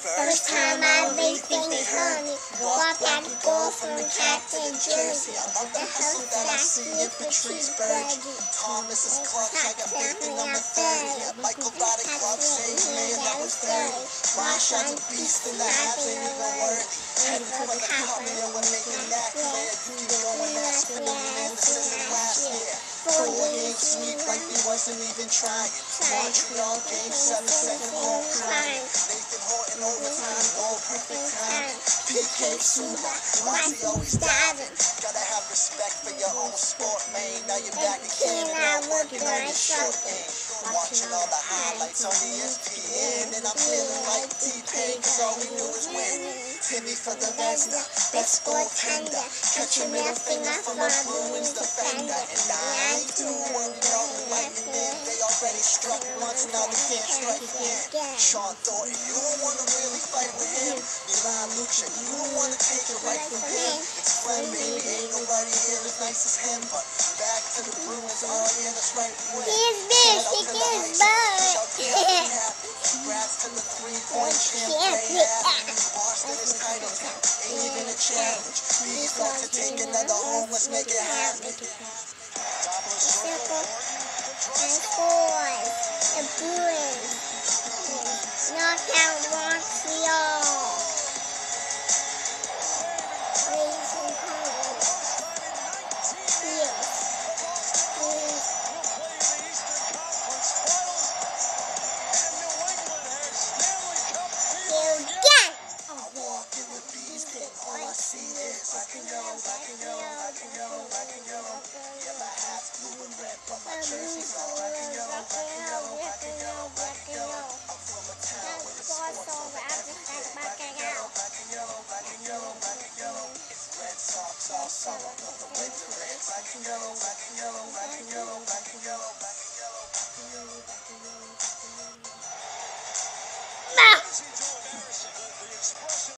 First time I laid things honey. Walked out the door from the Captain Jersey. The house that I see if the trees burning. Thomas is Clark, I got bacon on my 30. Michael got a club, say man, I was 30. Wash out the beast and the half ain't even worth. Heading for the cop, man, we're making that clear. You keep going, that's spinning in the system last year. 4 games sweep like we wasn't even trying. Montreal game 7, second home crying. Nathan Horton overtime, goal perfect time. PK Suba, why he always diving? Gotta have respect for your own sport, man. Now you're back in Canada, working on your short game. Watching all the highlights on the ESPN, and I'm feeling like T-Pain, cause all we do is win. Timmy for the Vesna, best goaltender. Catch your middle finger from a Bruins defender. And I ain't too worried about the lightning. They already struck once, now they can't strike again. Sean Thornton, you don't want to really fight with him. Milan Lucic, you don't want to take it right from him. It's fun, baby, ain't nobody here as nice as him. But back to the Bruins, oh yeah, that's right, we win. He's big, he gets butt. Congrats to the 3-point champion. Boston is titles, ain't even a challenge. Please want to take another home, let's make it happen. Simple and scores. The Bruins knocked out Montreal. Red Sox all summer, but the winter is black and yellow.